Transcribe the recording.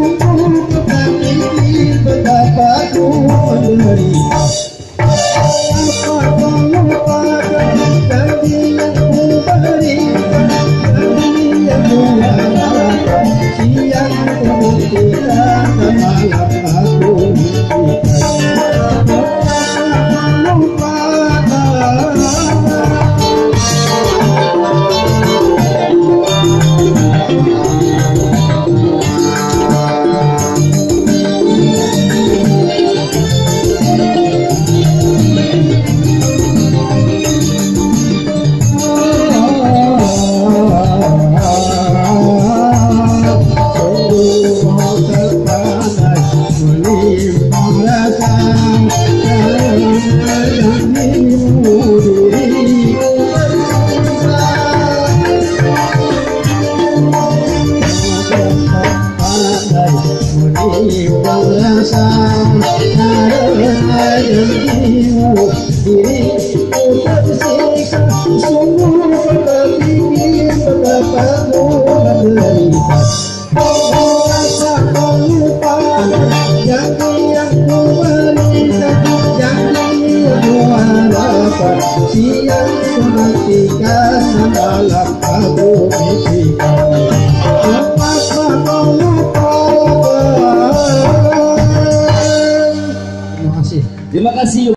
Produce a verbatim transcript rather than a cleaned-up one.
sungguh kepikir betapa ku menderita. Apa kau lupakan janji yang ku berikan, janji yang ku harapkan, siang ku buktikan, semalam aku mimpikan. Siang sematikan dalam aku mimpikan. Apa kau lupakan? Terima kasih. Terima kasih.